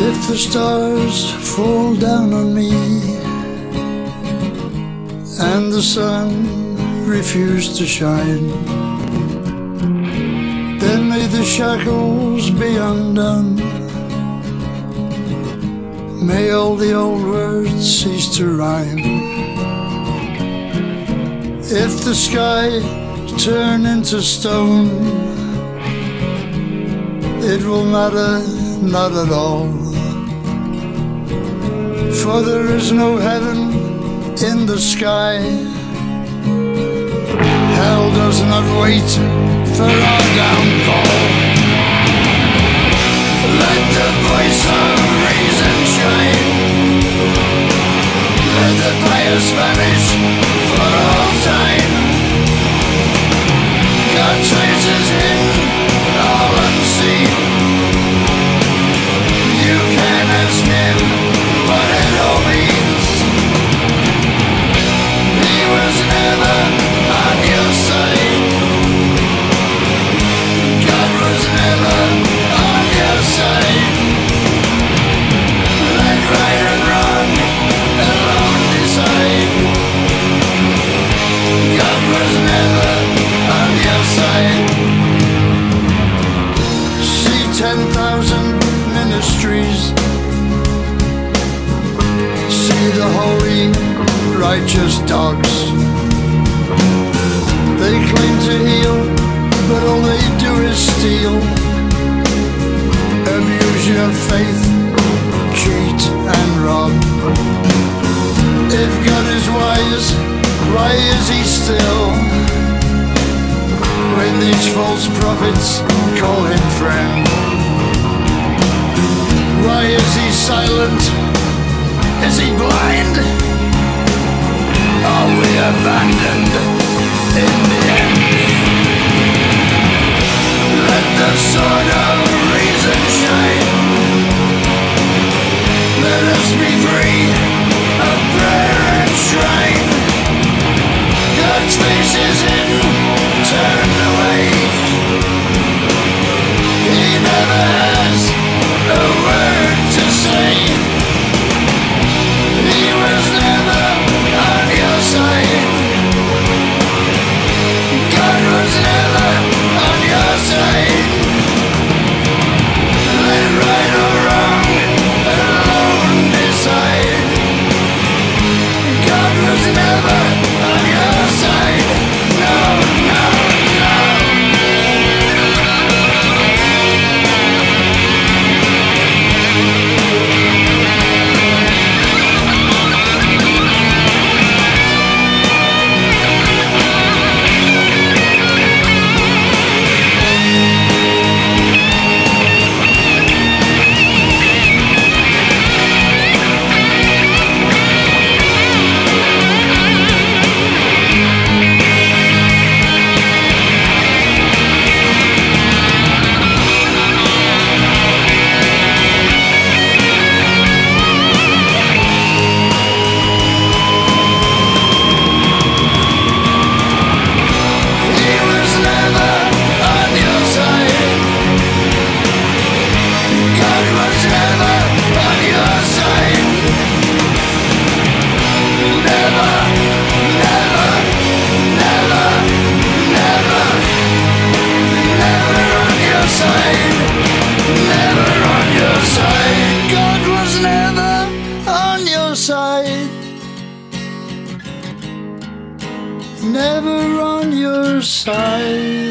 If the stars fall down on me and the sun refuse to shine, then may the shackles be undone. May all the old words cease to rhyme. If the sky turn into stone, it will matter not at all, for there is no heaven in the sky. Hell does not wait for our downfall. Let the voice of reason shine. Let the pious vanish for all time. God traces hidden, all unseen. You can ask him what it all means. He was never on your side. God was never on your side. Let right and wrong alone decide. God was never on your side. See 10,000 ministries. See the holy, righteous dogs. They claim to heal, but all they do is steal. Abuse your faith, cheat and rob. If God is wise, why is he still, when these false prophets call him friend? Why is he silent? Is he blind? Are we abandoned in the end? Let the sword of reason shine. Let us be free of prayer and shrine. God's face is hidden, turn away. He never has a word to say. He was never on your side. God was never on your side. Let right or wrong alone decide. God was never on your side. No, no, no. Never on your side.